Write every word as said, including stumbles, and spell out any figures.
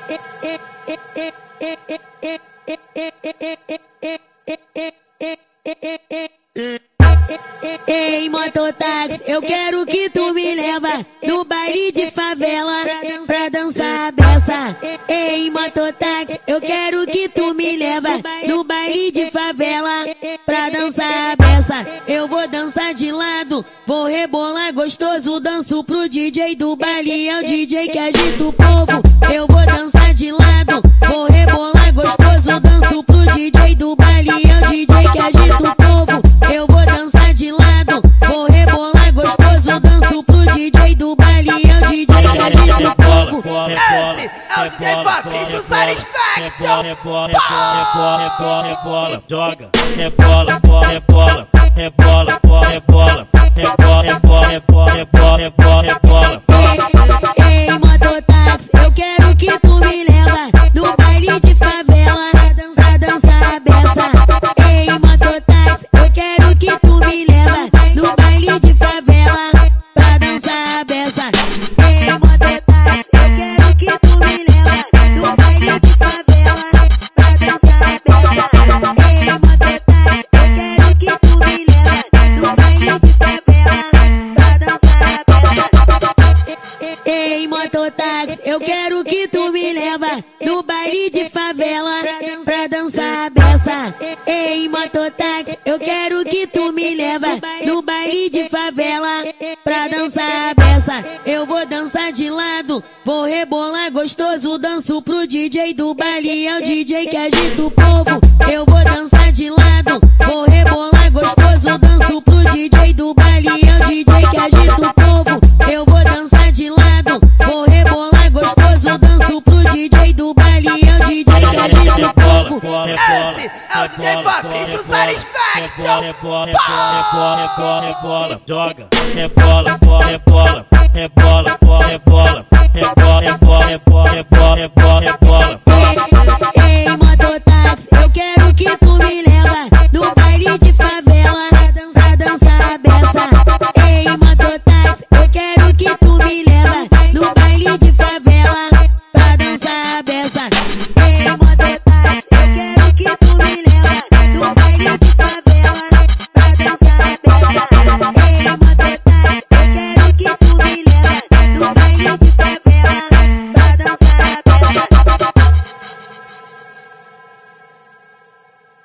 Ei, mototáxi, eu quero que tu me leva no baile de favela pra dançar a beça. Ei, mototáxi, eu quero que tu me leva no baile de favela pra dançar a beça. Eu vou dançar de lado, vou rebolar gostoso, danço pro D J do baile, é o D J que agita o povo. Eu vou dançar de lado, vou rebolar gostoso, danço pro D J do baile, é o D J que agita o povo. Eu vou dançar de lado, vou rebolar gostoso, danço pro D J do baile, é o D J que agita o povo. Esse é o D J Fabrício Satisfaction. Rebola, rebola, rebola, rebola, joga, rebola, rebola, rebola, rebola, rebola, rebola, rebola, rebola, rebola. Ei, mototáxi, eu quero que tu me leva no baile de favela pra dançar, dançar a beça. Ei, mototáxi, eu quero que tu me leva no baile de favela pra dançar a beça. Ei, mototáxi, eu quero que tu me leva no baile de favela pra dançar a beça. Ei, mototáxi, eu quero que tu me leva no baile de favela pra dançar a beça. Ei, mototáxi, eu quero que tu me leva no baile de favela pra dançar a beça. Ei, mototáxi, eu quero que tu me leva no baile de favela pra dançar a beça. Eu vou dançar de lado, vou rebolar gostoso, danço pro D J do baile, é o D J que agita o povo. Eu vou dançar de lado, vou rebolar gostoso, danço pro D J do baile, é o D J que agita o povo. Eu vou dançar de lado, vou rebolar gostoso, danço pro D J do baile, é o D J que agita o povo. Esse é o D J Fabrício Satisfaction. Rebola, rebola, rebola, rebola, joga, rebola, rebola, rebola, rebola, rebola, rebola, rebola, rebola, rebola, rebola.